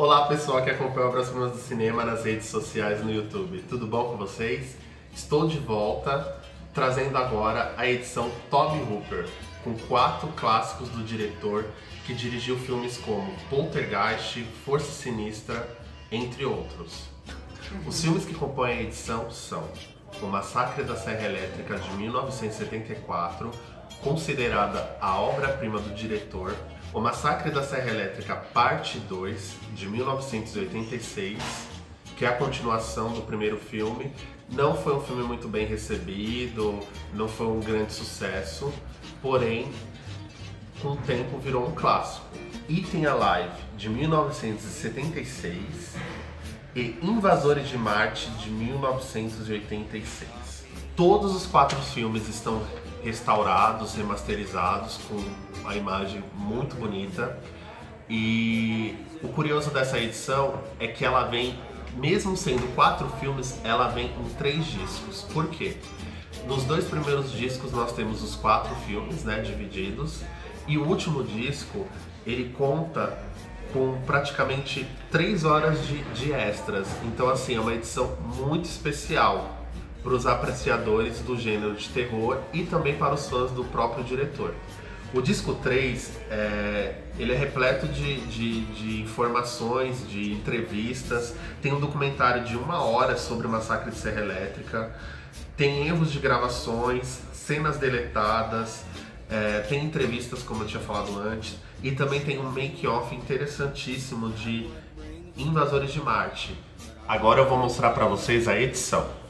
Olá pessoal que acompanha Obras Primas do Cinema nas redes sociais no YouTube, tudo bom com vocês? Estou de volta, trazendo agora a edição Tobe Hooper, com 4 clássicos do diretor que dirigiu filmes como Poltergeist, Força Sinistra, entre outros. Os filmes que compõem a edição são O Massacre da Serra Elétrica de 1974, considerada a obra-prima do diretor, O Massacre da Serra Elétrica Parte 2, de 1986, que é a continuação do primeiro filme. Não foi um filme muito bem recebido, não foi um grande sucesso, porém, com o tempo virou um clássico. Eaten Alive, de 1976, e Invasores de Marte, de 1986. Todos os 4 filmes estão restaurados, remasterizados, com uma imagem muito bonita. E o curioso dessa edição é que ela vem, mesmo sendo 4 filmes, ela vem em 3 discos. Por quê? Nos 2 primeiros discos nós temos os 4 filmes, né, divididos, e o último disco ele conta com praticamente 3 horas de extras. Então assim, é uma edição muito especial para os apreciadores do gênero de terror e também para os fãs do próprio diretor. O disco 3, ele é repleto de informações, de entrevistas, tem um documentário de 1 hora sobre o Massacre de Serra Elétrica, tem erros de gravações, cenas deletadas, tem entrevistas, como eu tinha falado antes, e também tem um make-off interessantíssimo de Invasores de Marte. Agora eu vou mostrar para vocês a edição.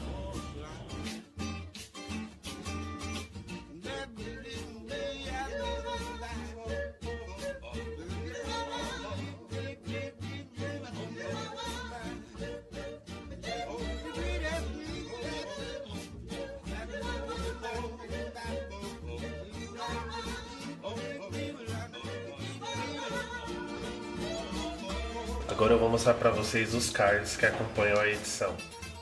Agora eu vou mostrar para vocês os cards que acompanham a edição.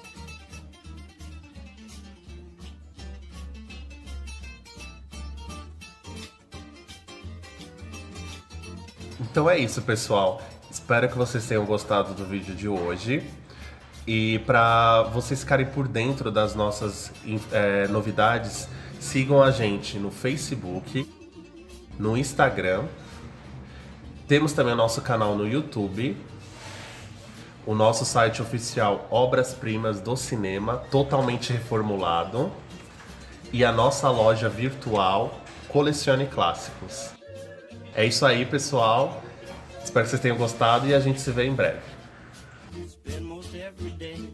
Então é isso, pessoal. Espero que vocês tenham gostado do vídeo de hoje. E para vocês ficarem por dentro das nossas novidades, sigam a gente no Facebook, no Instagram. Temos também o nosso canal no YouTube. O nosso site oficial Obras Primas do Cinema, totalmente reformulado. E a nossa loja virtual Colecione Clássicos. É isso aí, pessoal. Espero que vocês tenham gostado e a gente se vê em breve.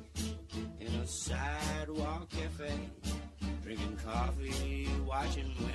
Drinking coffee, watching